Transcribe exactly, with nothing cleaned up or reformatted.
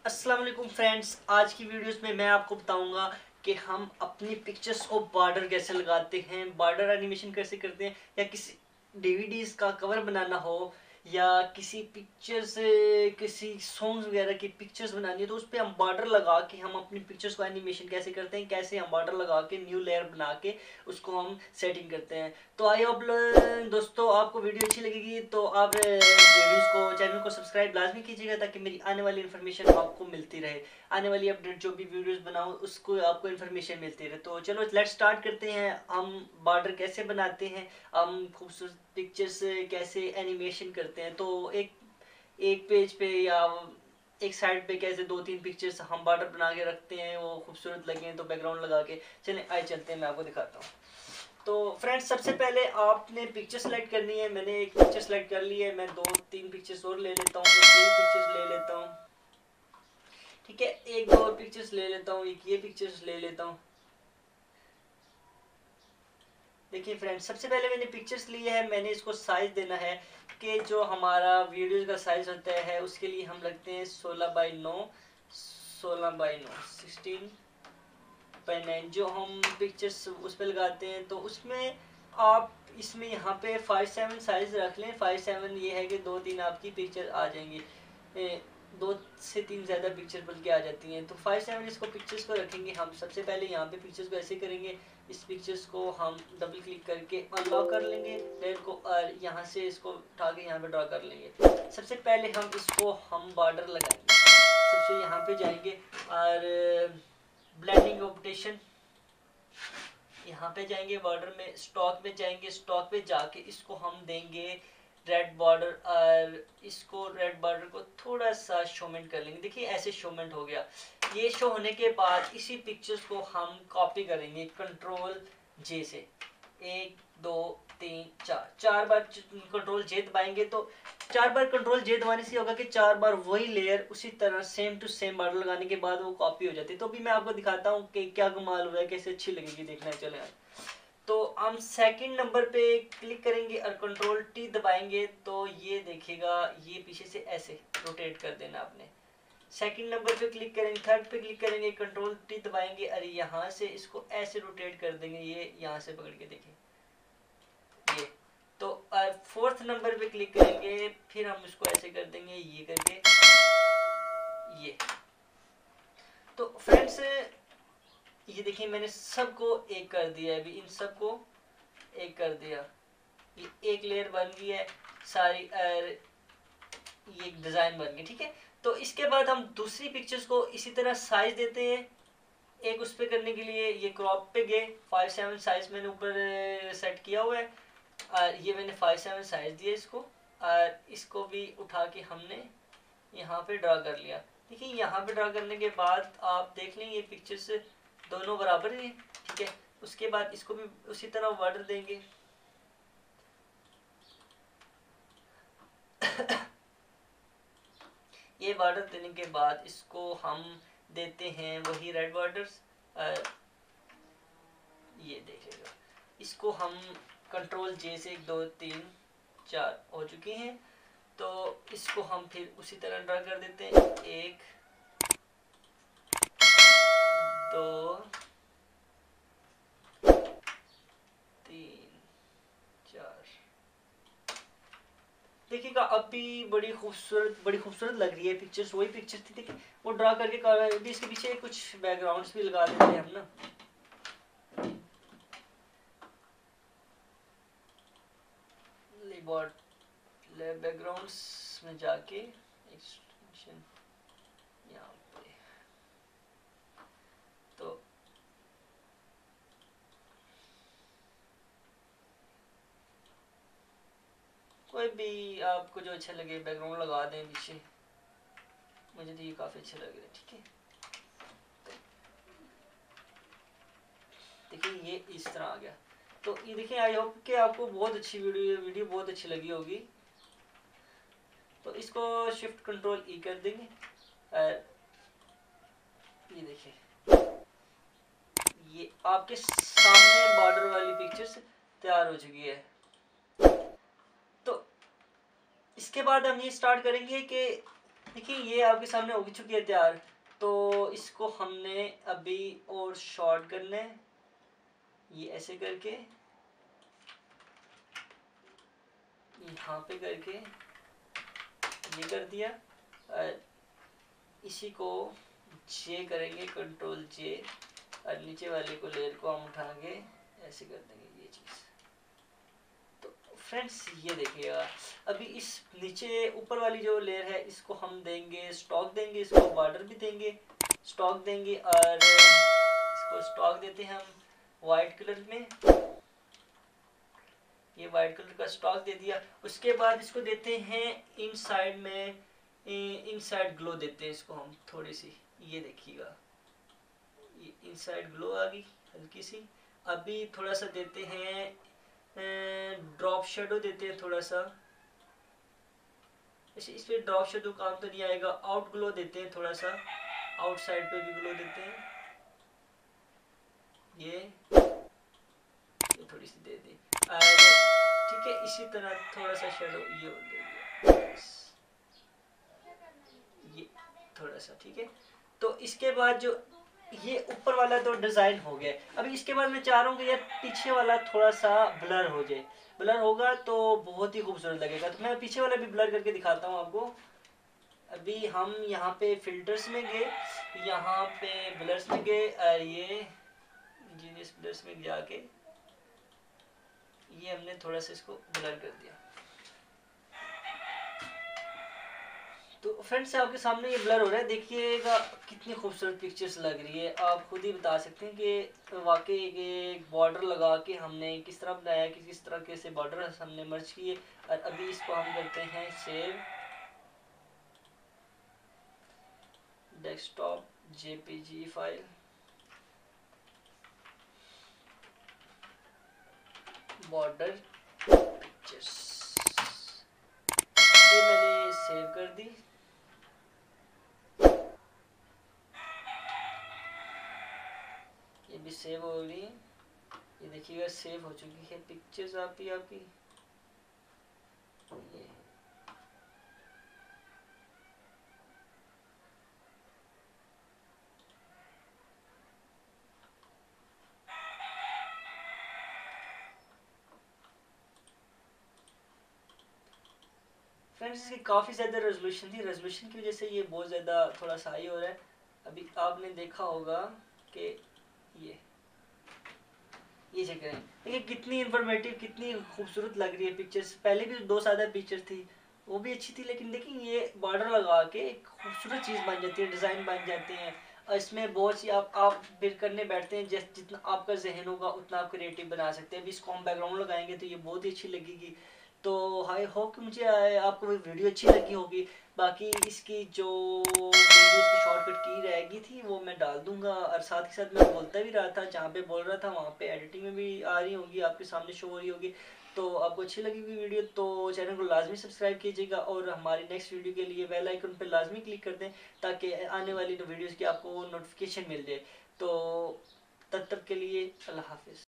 अस्सलाम वालेकुम फ्रेंड्स, आज की वीडियोस में मैं आपको बताऊंगा कि हम अपनी पिक्चर्स को बॉर्डर कैसे लगाते हैं, बॉर्डर एनिमेशन कैसे करते हैं, या किसी डीवीडीज का कवर बनाना हो या किसी पिक्चर्स किसी सॉन्ग्स वगैरह की पिक्चर्स बनानी है तो उस पर हम बॉर्डर लगा के हम अपनी पिक्चर्स को एनिमेशन कैसे करते हैं, कैसे हम बॉर्डर लगा के न्यू लेयर बना के उसको हम सेटिंग करते हैं। तो आई होप दोस्तों आपको वीडियो अच्छी लगेगी, तो आप वीडियोस को चैनल को सब्सक्राइब लाजमी कीजिएगा ताकि मेरी आने वाली इन्फॉर्मेशन आपको मिलती रहे। आने वाली अपडेट जो भी वीडियोस बनाऊँ उसको आपको इन्फॉर्मेशन मिलती रहे। तो चलो लेट्स स्टार्ट करते हैं। हम बॉर्डर कैसे बनाते हैं, हम खूबसूरत पिक्चर्स कैसे एनिमेशन करते हैं। तो एक एक पेज पे या एक साइड पे कैसे दो तीन पिक्चर्स हम बॉर्डर बना के रखते हैं, वो खूबसूरत लगे तो बैकग्राउंड लगा के। चलें आइए चलते हैं, मैं आपको दिखाता हूँ। तो फ्रेंड्स सबसे पहले आपने पिक्चर सेलेक्ट करनी है। मैंने एक पिक्चर सेलेक्ट कर ली है, मैं दो तीन पिक्चर्स और ले लेता हूँ। एक ये पिक्चर्स ले लेता हूँ, ठीक है, एक दो और पिक्चर्स ले लेता हूँ, एक ये पिक्चर्स ले लेता हूँ। देखिए फ्रेंड्स, सबसे पहले मैंने पिक्चर्स लिए है, मैंने इसको साइज देना है कि जो हमारा वीडियो का साइज होता है उसके लिए हम लगते हैं सोलह बाई नौ, सोलह बाई नौ सिक्सटीन बाई नाइन। जो हम पिक्चर्स उस पर लगाते हैं तो उसमें आप इसमें यहाँ पे फाइव सेवन साइज रख लें। फाइव सेवन ये है कि दो तीन आपकी पिक्चर आ जाएंगी, ए, दो से तीन ज़्यादा पिक्चर बल्कि आ जाती हैं। तो फाइव सेवन इसको पिक्चर्स को रखेंगे हम। सबसे पहले यहाँ पे पिक्चर्स को ऐसे करेंगे, इस पिक्चर्स को हम डबल क्लिक करके अनलॉक कर लेंगे लेयर को, और यहाँ से इसको उठा के यहाँ पे ड्रा कर लेंगे। सबसे पहले हम इसको हम बॉर्डर लगाएंगे। सबसे यहाँ पे जाएंगे और ब्लेंडिंग ऑप्टेशन, यहाँ पे जाएंगे बॉर्डर में, स्टॉक पे जाएंगे, स्टॉक पे जाके इसको हम देंगे रेड बॉर्डर, और इसको रेड बॉर्डर को थोड़ा सा शोमेंट कर लेंगे। देखिए ऐसे शोमेंट हो गया। ये शो होने के बाद इसी पिक्चर्स को हम कॉपी करेंगे कंट्रोल जे से। एक दो तीन चार चार बार कंट्रोल जे दबाएंगे तो चार बार कंट्रोल जे दबाने से होगा कि चार बार वही लेयर उसी तरह सेम टू सेम बॉर्डर लगाने के बाद वो कॉपी हो जाती है। तो अभी मैं आपको दिखाता हूँ कि क्या कमाल हुआ है, कैसे अच्छी लगेगी, देखना है। चले तो हम सेकंड नंबर पे क्लिक करेंगे और कंट्रोल टी दबाएंगे तो ये देखिएगा, ये पीछे से ऐसे रोटेट कर देना आपने। सेकंड नंबर पे क्लिक करेंगे, थर्ड पे क्लिक करेंगे, कंट्रोल टी दबाएंगे और यहाँ से इसको ऐसे रोटेट कर देंगे। ये यहाँ से पकड़ के देखिए ये। तो फोर्थ नंबर पे क्लिक करेंगे, फिर हम इसको ऐसे कर देंगे, ये करके ये। तो फ्रेंड्स ये देखिए मैंने सबको एक कर दिया, अभी इन सबको एक कर दिया। ये एक लेयर बन गई है सारी, और ये एक डिजाइन बन गई, ठीक है। तो इसके बाद हम दूसरी पिक्चर्स को इसी तरह साइज देते हैं। एक उस पे करने के लिए ये क्रॉप पे गए, फाइव सेवन साइज मैंने ऊपर सेट किया हुआ है, और ये मैंने फाइव सेवन साइज दिया इसको, और इसको भी उठा के हमने यहाँ पे ड्रा कर लिया। देखिए यहाँ पे ड्रा करने के बाद आप देख लें ये पिक्चर्स दोनों बराबर हैं, ठीक है। उसके बाद इसको भी उसी तरह बॉर्डर देंगे। ये बॉर्डर देने के बाद इसको हम देते हैं वही रेड बॉर्डर्स। ये देखिएगा, इसको हम कंट्रोल जे से एक दो तीन चार हो चुके हैं, तो इसको हम फिर उसी तरह ड्रा कर देते हैं। एक दो तीन चार। देखिएगा अभी बड़ी खूबसूरत बड़ी खूबसूरत लग रही है पिक्चर्स, वही पिक्चर थी। देखिए वो ड्रा करके अभी इसके पीछे कुछ बैकग्राउंड्स भी लगा देते हैं हम ना। बैकग्राउंड्स में जाके एक्सटेंशन यहाँ पे, तो कोई भी आपको जो अच्छा लगे बैकग्राउंड लगा दें पीछे। मुझे तो ये काफ़ी अच्छे लग रहे हैं, ठीक है। देखिए ये इस तरह आ गया। तो ये देखिए, आई होप कि आपको बहुत अच्छी वीडियो वीडियो बहुत अच्छी लगी होगी। तो इसको शिफ्ट कंट्रोल ई कर देंगे, और ये देखिए ये आपके सामने बॉर्डर वाली पिक्चर्स तैयार हो चुकी है। तो इसके बाद हम ये स्टार्ट करेंगे कि देखिए ये आपके सामने हो चुकी है तैयार। तो इसको हमने अभी और शॉर्ट करना है, ये ऐसे करके यहाँ पे करके ये कर दिया। और इसी को जे करेंगे, कंट्रोल जे, और नीचे वाले को लेयर को हम उठा के ऐसे कर देंगे ये चीज़। तो फ्रेंड्स ये देखिएगा, अभी इस नीचे ऊपर वाली जो लेयर है इसको हम देंगे स्टॉक, देंगे इसको बॉर्डर भी देंगे, स्टॉक देंगे, और इसको स्टॉक देते हैं हम वाइट कलर में, ये वाइट कलर का स्टॉक दे दिया। उसके बाद इसको देते हैं इनसाइड में, इनसाइड ग्लो देते हैं इसको हम थोड़ी सी, ये देखिएगा ये इनसाइड ग्लो आ गई हल्की सी। अभी थोड़ा सा देते हैं ड्रॉप शेडो देते हैं थोड़ा सा, इस इस पे ड्रॉप शेडो काम तो नहीं आएगा। आउट ग्लो देते हैं थोड़ा सा, आउटसाइड पे भी ग्लो देते हैं, ये ये थोड़ी सी दे दी। और ठीक है, इसी तरह थोड़ा सा शेडो ये दे दिया, ये थोड़ा सा, ठीक है। तो इसके बाद जो ये ऊपर वाला तो डिजाइन हो गया। अभी इसके बाद मैं चाह रहा हूँ कि यार पीछे वाला थोड़ा सा ब्लर हो जाए, ब्लर होगा तो बहुत ही खूबसूरत लगेगा। तो मैं पीछे वाला भी ब्लर करके दिखाता हूँ आपको। अभी हम यहाँ पे फिल्टर्स में गए, यहाँ पे ब्लर्स में गए, और ये जीनियस ब्लर्स में जाके ये हमने थोड़ा सा इसको ब्लर कर दिया। तो फ्रेंड्स आपके सामने ये ब्लर हो रहा है, देखिएगा कितनी खूबसूरत पिक्चर्स लग रही है। आप खुद ही बता सकते हैं कि वाकई एक बॉर्डर लगा के हमने किस तरह बनाया, कि किस तरह के से बॉर्डर हमने मर्ज किए। और अभी इसको हम करते हैं save, desktop JPG file, border pictures, ये मैंने सेव कर दी। ये भी सेव हो रही है, ये देखिएगा सेव हो चुकी है पिक्चर्स आपकी आपकी ये। फ्रेंड्स इसकी काफ़ी ज़्यादा रेजोल्यूशन थी, रेजोल्यूशन की वजह से ये बहुत ज़्यादा थोड़ा सा हाई हो रहा है। अभी आपने देखा होगा कि ये ये चेक करें, देखिए कितनी इंफॉर्मेटिव, कितनी खूबसूरत लग रही है पिक्चर्स। पहले भी दो सादा पिक्चर थी वो भी अच्छी थी, लेकिन देखिए ये बॉर्डर लगा के एक खूबसूरत चीज़ बन जाती है, डिज़ाइन बन जाते हैं। और इसमें बहुत सी आप आप फिर करने बैठते हैं, जैसे जितना आपका जहन होगा उतना आप क्रिएटिव बना सकते हैं। अभी इसको हम बैकग्राउंड लगाएंगे तो ये बहुत ही अच्छी लगेगी। तो आई होप कि मुझे आपको वीडियो अच्छी लगी होगी। बाकी इसकी जो वीडियो की शॉर्टकट की रहेगी थी वो मैं डाल दूंगा, और साथ ही साथ मैं बोलता भी रहा था, जहाँ पे बोल रहा था वहाँ पे एडिटिंग में भी आ रही होगी, आपके सामने शो हो रही होगी। तो आपको अच्छी लगेगी वीडियो तो चैनल को लाजमी सब्सक्राइब कीजिएगा, और हमारी नेक्स्ट वीडियो के लिए बेल आइकन पर लाजमी क्लिक कर दें ताकि आने वाली वीडियोज़ की आपको नोटिफिकेशन मिल जाए। तो तब तक के लिए अल्लाह हाफिज़।